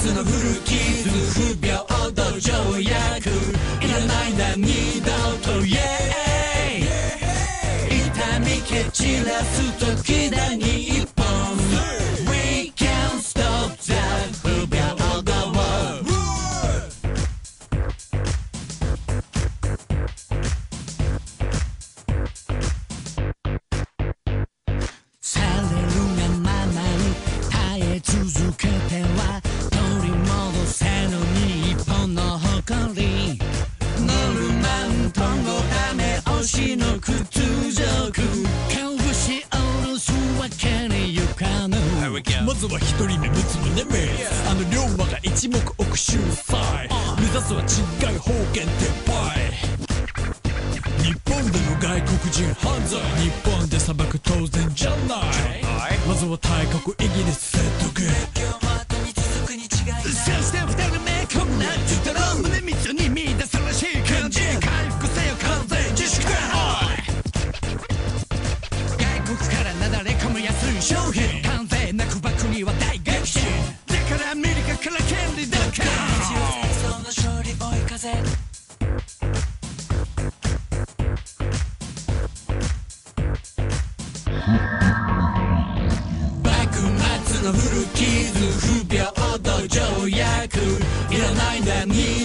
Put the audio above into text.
末の古傷不平等条約いらないな二度とイエーイ痛み蹴散らす時だに一本 We can't stop the 不平等されるがままに耐え続けては取り戻せぬ日本の誇りノルマントンゴダメ押しの屈辱拳おろすわけにゆかぬまずは一人目陸奥宗光あの龍馬が一目置く秀才目指すは違い方言撤廃日本での外国人犯罪日本で裁く当然じゃないまずは大国イギリス説得そして二人目こんな自たら胸密に見出さらしい感じ回復せよ完全自粛外国からなだれ込む安い商品完全な空爆には大激震だからアメリカから権利だから戦争の勝利追い風幕末の古傷不平等条約いらないんだ二